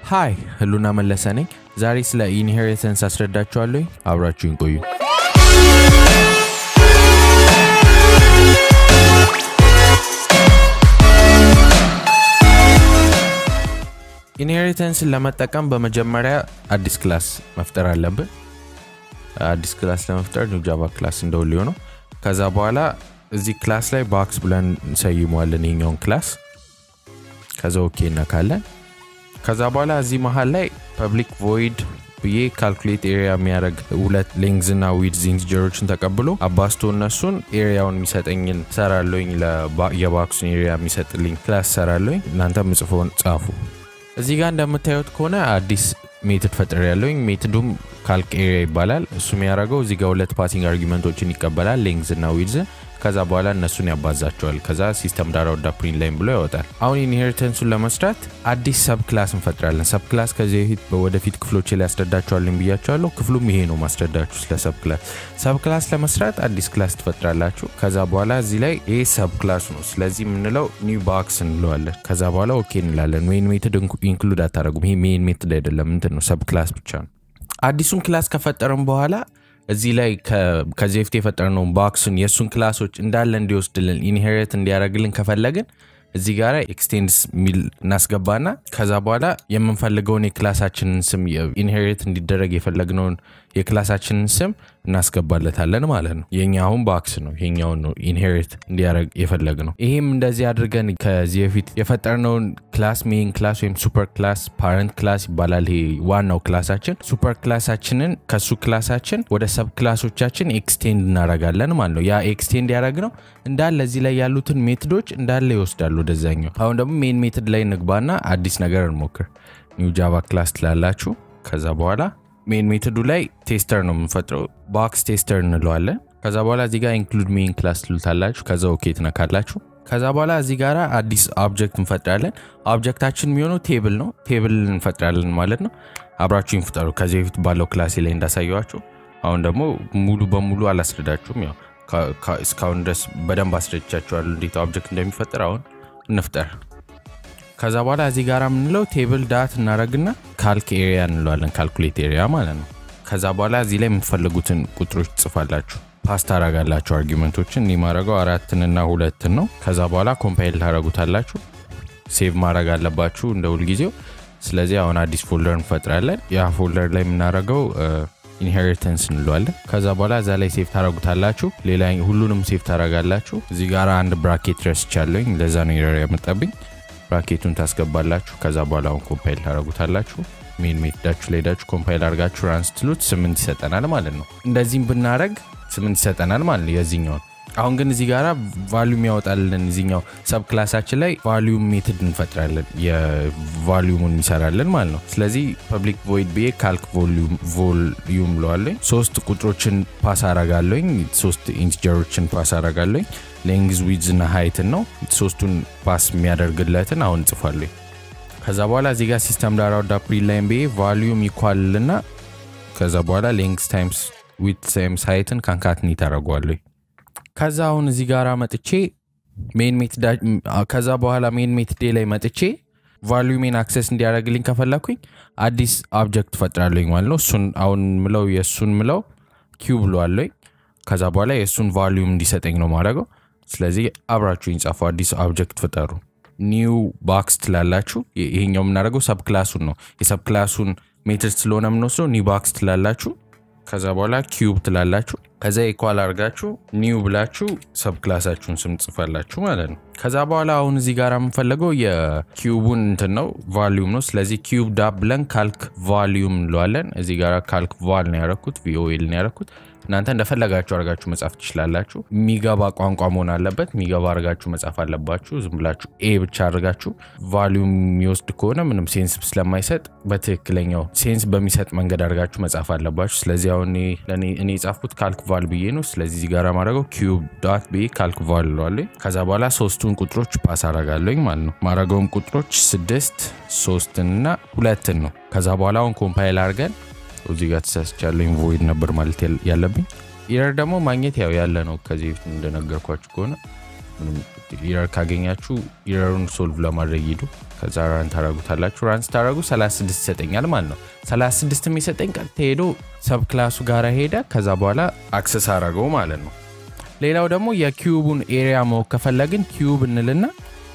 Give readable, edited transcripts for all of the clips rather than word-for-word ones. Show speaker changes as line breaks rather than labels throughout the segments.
ሃይ ህሉና መለሰ ነኝ ዛሬ ስለ ኢንሄሪታንስ አስረዳችኋለሁ አብራችሁን ቆዩ ኢንሄሪታንስ ለመጠቀም በመጀመሪያ አዲስ ክላስ መፍጠር አለብን አዲስ ክላስ ለመፍጠር ነው ጃቫ ክላስ እንደውልዩ ነው ከዛ በኋላ እዚህ ክላስ ላይ ቦክስ ብለን እንሰይመዋለን የኛውን ክላስ ከዛ ኦኬ እናካለን ከዛ በኋላ እዚህ መሃል ላይ ፐብሊክ ቮይድ ብዬ ካልኩሌት ኤሪያ የሚያደርግ ሁለት ሌንግዝ እና ዊድዝ ኢንቲጀሮችን ተቀብሎ አባስቶ እነሱን ኤሪያውን የሚሰጠኝን ሰራለኝ የቦክሱን ኤሪያ የሚሰጥልኝ ክላስ ሰራለኝ እናንተ ምጽፎን ጻፉ እዚህ ጋር እንደምታዩት ከሆነ አዲስ ሜተድ ፈጥሬያለሁኝ ሜተዱም ካልክ ኤሪያ ይባላል እሱ የሚያደርገው እዚህ ጋር ሁለት ፓሲንግ አርጊመንቶችን ይቀበላል ሌንግዝ እና ዊድዝ ከዛ በኋላ እነሱን ያባዛቸዋል ከዛ ሲስተም ዳራ ወደ ፕሪንት ላይን ብሎ ያወጣል አሁን ኢንሄሪታንሱን ለመስራት አዲስ ሰብ ክላስ እንፈጥራለን ሰብ ክላስ ከዚህ ወደፊት ክፍሎች ላይ ያስረዳችኋለሁ ብያችኋለሁ ክፍሉም ይሄ ነው ማስረዳችሁ ስለ ሰብ ክላስ ለመስራት አዲስ ክላስ ትፈጥራላችሁ ከዛ በኋላ እዚህ ላይ ይሄ ሰብ ክላስ ነው ስለዚህ የምንለው ኒው ቦክስ እንለዋለን ከዛ በኋላ ኦኬ እንላለን ሜን ሜተድ ኢንክሉድ አታረጉም ይሄ ሜን ሜተድ አይደለም እንትን ነው ሰብ ክላስ ብቻ ነው አዲሱን ክላስ ከፈጠርን በኋላ እዚህ ላይ ከዚህ በፊት የፈጠርነው ቦክስን የሱን ክላሶች እንዳለ እንዲወስድልን ኢንሄሪት እንዲያደርግልን ከፈለግን እዚህ ጋር ኤክስቴንድስ ሚል እናስገባና ከዛ በኋላ የምንፈልገውን የክላሳችንን ስም ኢንሄሪት እንዲደረግ የፈለግነውን የክላሳችንን ስም እናስገባለታለን ማለት ነው የኛውን ቦክስ ነው ይሄኛው ነው ኢንሄሪት እንዲያደርግ የፈለግነው ይሄም እንደዚህ አድርገን ከዚህ በፊት የፈጠርነውን ክላስ ሜን ክላስ ወይም ሱፐር ክላስ ፓረንት ክላስ ይባላል ይሄ ዋናው ክላሳችን ሱፐር ክላሳችንን ከሱ ክላሳችን ወደ ሰብ ክላሶቻችን ኤክስቴንድ እናደርጋለን ማለት ነው ያ ኤክስቴንድ ያደርግነው እንዳለ እዚህ ላይ ያሉትን ሜተዶች እንዳለ ይወስዳሉ ወደዛኛው አሁን ደግሞ ሜን ሜተድ ላይ እንግባና አዲስ ነገር እንሞክር ኒው ጃቫ ክላስ ትላላችሁ ከዛ በኋላ ሜን ሜተዱ ላይ ቴስተር ነው የምንፈጥረው ቦክስ ቴስተር እንለዋለን ከዛ በኋላ እዚህ ጋር ኢንክሉድ ሜን ክላስ ትሉታላችሁ ከዛ ኦኬ ትነካላችሁ ከዛ በኋላ እዚህ ጋር አዲስ ኦብጀክት እንፈጥራለን ኦብጀክታችን የሚሆነው ቴብል ነው ቴብል እንፈጥራለን ማለት ነው አብራችሁ እንፍጠሩ ከዚህ በፊት ባለው ክላስ ላይ እንዳሳየዋችሁ አሁን ደግሞ ሙሉ በሙሉ አላስረዳችሁም ያው እስካሁን ድረስ በደንብ አስረድቻችኋለሁ እንዴት ኦብጀክት እንደሚፈጠር አሁን እንፍጠር ከዛ በኋላ እዚህ ጋር ምንለው ቴብል ዳት እናረግና ካልክ ኤሪያ እንለዋለን ካልኩሌት ኤሪያ ማለት ነው ከዛ በኋላ እዚህ ላይ የምትፈልጉትን ቁጥሮች ጽፋላችሁ ፓስ ታረጋላችሁ አርጊመንቶችን እኔ ማረጋው 4 እና 2 ነው ከዛ በኋላ ኮምፓይል ታረጉታላችሁ ሴቭ ማረግ አለባችሁ እንደ ሁሉ ጊዜው ስለዚህ አሁን አዲስ ፎልደር እንፈጥራለን ያ ፎልደር ላይ የምናረጋው ኢንሄሪታንስ እንለዋለን ከዛ በኋላ እዛ ላይ ሴቭ ታረጉታላችሁ ሌላ ሁሉንም ሴቭ ታረጋላችሁ እዚህ ጋር አንድ ብራኬት ረስቻለሁኝ ለዛ ነው ኤረር ያመጣብኝ ብራኬቱን ታስገባላችሁ ከዛ በኋላ አሁን ኮምፓይል ታረጉታላችሁ ሜን ሜተዳችሁ ላይ ዳችሁ ኮምፓይል አርጋችሁ ራን ስትሉት 8 ይሰጠናል ማለት ነው እንደዚህም ብናረግ 8 ይሰጠናል ማለት ነው የዚህኛው አሁን ግን እዚህ ጋራ ቫልዩም ያወጣልን እዚህኛው ሰብ ክላሳችን ላይ ቫልዩም ሜተድ እንፈጥራለን የቫልዩሙን እንሰራለን ማለት ነው ስለዚህ ፐብሊክ ቮይድ ብዬ ካልክ ቮልዩም ለዋለኝ 3 ቁጥሮችን ፓስ አረጋለኝ 3 ኢንቲጀሮችን ፓስ አረጋለኝ ሌንግዝ ዊድዝ እና ሃይት ነው ሶስቱን ፓስ የሚያደርግለትን አሁን ጽፋለሁ ከዛ በኋላ እዚህ ጋር ሲስተም ዳራ ወደ ፕሪንት ላይን ብዬ ቫልዩም ኢኳልና ከዛ በኋላ ሌንግዝ ታይምስ ዊድዝ ታይምስ ሃይትን ካንካትኒ ታረጋለሁ ከዛ አሁን እዚህ ጋር መጥቼ ሜን ሜተድ ከዛ በኋላ ሜን ሜተድ ላይ መጥቼ ቫልዩሜን አክሰስ እንዲያደርግልኝ ከፈለኩኝ አዲስ ኦብጀክት ፈጥራለሁኝ ማለት ነው እሱን አሁን ምለው የሱን ምለው ኪዩብ ብለዋለሁ ከዛ በኋላ የሱን ቫልዩም እንዲሰጠኝ ነው ማረጋው ስለዚህ አብራችሁ እንጻፉ አዲስ ኦብጀክት ፈጠሩ ኒው ቦክስ ትላላችሁ ይሄኛው ምናረጋው ሰብ ክላሱን ነው የሰብ ክላሱን ሜተድ ስለሆነ ምንወስደው ኒው ቦክስ ትላላችሁ ከዛ በኋላ ኪዩብ ትላላችሁ ከዛ ኢኳል አርጋችሁ ኒው ብላችሁ ሰብ ክላሳችሁን ስም ጽፋላችሁ ማለት ነው ከዛ በኋላ አሁን እዚህ ጋር የምፈልገው የኪዩቡን እንትን ነው ቫልዩም ነው ስለዚህ ኪዩብ ዳብ ብለን ካልክ ቫልዩም እንለዋለን እዚህ ጋር ካልክ ቫል ነው ያረኩት ቪኦኤል ነው ያረኩት እናንተ እንደፈለጋችሁ አርጋችሁ መጻፍ ትችላላችሁ ሚጋባ ቋንቋ መሆን አለበት ሚጋባ አርጋችሁ መጻፍ አለባችሁ ዝም ብላችሁ ኤ ብቻ አርጋችሁ ቫልዩም የሚወስድ ከሆነ ምንም ሴንስ ስለማይሰጥ በትክክለኛው ሴንስ በሚሰጥ መንገድ አርጋችሁ መጻፍ አለባችሁ ስለዚህ አሁን እኔ ጻፍኩት ካልክ ቫል ብዬ ነው ስለዚህ እዚህ ጋር ማረጋው ኪዩብ ዶት ቢ ካልክ ቫል ለዋለኝ ከዛ በኋላ ሶስቱን ቁጥሮች ፓስ አረጋለኝ ማለት ነው ማረጋውም ቁጥሮች 6 3 እና 2 ነው ከዛ በኋላ አሁን ኮምፓይል አርገን እዚህ ጋር ተሳስቻለሁ ቮይድ ነበር ማለት ያለብኝ ኤረር ደግሞ ማግኘት ያው ያለ ነው ከዚህ እንደነገርኳችሁ ከሆነ ኢረር ካገኛችሁ ኢረሩን ሶልቭ ለማድረግ ሄዱ ከዛ ራን ታረጉታላችሁ ራን ታረጉ 36 ይሰጠኛል ማለት ነው 36 የሚሰጠኝ ቀጥታ ሄዶ ሰብ ክላሱ ጋር ሄደ ከዛ በኋላ አክሰስ አረጋው ማለት ነው ሌላው ደግሞ የኪዩቡን ኤሪያ ማወቅ ከፈለግን ኪዩብ እንልና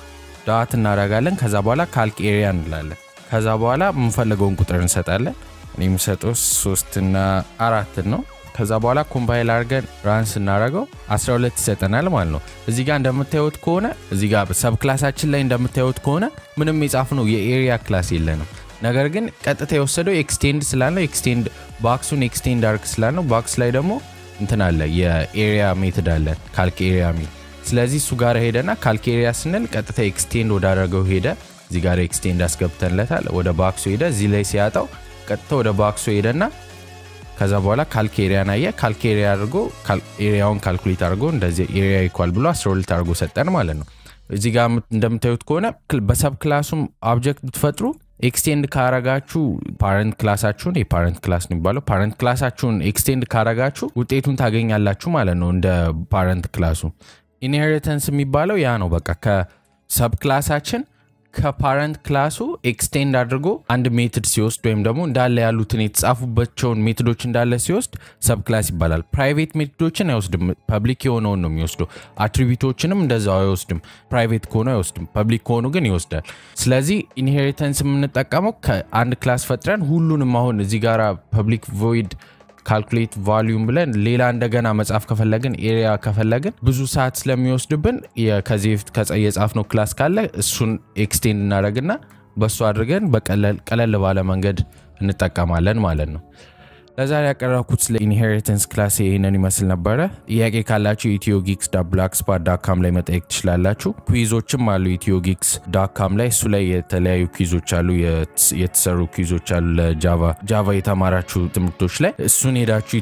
ዳት እናረጋለን ከዛ በኋላ ካልክ ኤሪያ እንላለን ከዛ በኋላ የምንፈልገውን ቁጥር እንሰጣለን እኔ የምሰጠው 3 እና 4 ነው ከዛ በኋላ ኮምፓይል አድርገን ራንስ እናረጋው 12 ይሰጠናል ማለት ነው እዚህ ጋር እንደምታዩት ከሆነ እዚህ ጋር ሰብ ክላሳችን ላይ እንደምታዩት ከሆነ ምንም የጻፍነው የኤሪያ ክላስ የለንም ነገር ግን ቀጥታ የወሰደው ኤክስቴንድ ስላለው ኤክስቴንድ ባክሱን ኤክስቴንድ አርክ ስላለው ባክስ ላይ ደግሞ እንትን አለ የኤሪያ ሜተድ አለ ካልክ ኤሪያ ሚል ስለዚህ እሱ ጋር ሄደና ካልክ ኤሪያ ስንል ቀጥታ ኤክስቴንድ ወዳረገው ሄደ እዚህ ጋር ኤክስቴንድ አስገብተንለታል ወደ ባክሱ ሄደ እዚህ ላይ ሲያጣው ቀጥታ ወደ ባክሱ ሄደና ከዛ በኋላ ካልክ ኤሪያ ናየ ካልክ ኤሪያ አድርጎ ኤሪያውን ካልኩሌት አድርጎ እንደዚህ ኤሪያ ኢኳል ብሎ 12 አድርጎ ሰጠን ማለት ነው እዚህ ጋር እንደምታዩት ከሆነ በሰብ ክላሱም ኦብጀክት ብትፈጥሩ ኤክስቴንድ ካረጋችሁ ፓረንት ክላሳችሁን የፓረንት ክላስ ነው የሚባለው ፓረንት ክላሳችሁን ኤክስቴንድ ካረጋችሁ ውጤቱን ታገኛላችሁ ማለት ነው እንደ ፓረንት ክላሱ ኢንሄሪታንስ የሚባለው ያ ነው በቃ ከሰብ ክላሳችን ከፓረንት ክላሱ ኤክስቴንድ አድርጎ አንድ ሜተድ ሲወስድ ወይም ደግሞ እንዳለ ያሉትን የተጻፉባቸውን ሜተዶች እንዳለ ሲወስድ ሰብ ክላስ ይባላል ፕራይቬት ሜተዶችን አይወስድም ፐብሊክ የሆነውን ነው የሚወስደው አትሪቢዩቶችንም እንደዛው አይወስድም ፕራይቬት ከሆነ አይወስድም ፐብሊክ ከሆነ ግን ይወስዳል ስለዚህ ኢንሄሪታንስ የምንጠቀመው ከአንድ ክላስ ፈጥረን ሁሉንም አሁን እዚህ ጋራ ፐብሊክ ቮይድ ካልኩሌት ቫልዩም ብለን ሌላ እንደገና መጻፍ ከፈለግን ኤሪያ ከፈለግን ብዙ ሰዓት ስለሚወስድብን ከዚህ ከጻፈነው ክላስ ካለ እሱን ኤክስቴንድ እናደርግና በሱ አድርገን በቀለል ባለ መንገድ እንጠቀማለን ማለት ነው ለዛሬ ያቀረብኩት ስለ ኢንሄሪታንስ ክላስ ይሄንን ይመስል ነበር ጥያቄ ካላችሁ etiogeeks.blogspot.com ላይ መጠየቅ ትችላላችሁ ኩዊዞችም አሉ etiogeeks.com ላይ እሱ ላይ የተለያዩ ኩዊዞች አሉ የተሰሩ ኩዊዞች አሉ ለጃቫ የተማራችሁ ትምህርቶች ላይ እሱን ሄዳችሁ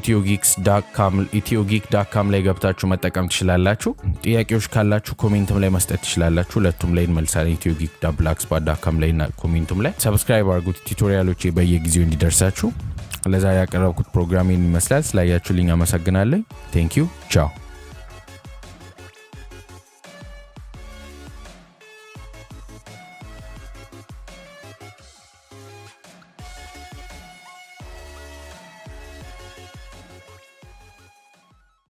etiogeeks.com ላይ ገብታችሁ መጠቀም ትችላላችሁ ጥያቄዎች ካላችሁ ኮሜንትም ላይ መስጠት ትችላላችሁ ሁለቱም ላይ እንመልሳለን etiogeeks.blogspot.com ላይ እና ኮሜንትም ላይ ሰብስክራይብ አድርጉት ቱቶሪያሎች በየጊዜው እንዲደርሳችሁ ለዛሬ ያቀረብኩት ፕሮግራም ይመስላል ስላያችሁልኝ አመሰግናለሁ Thank you ciao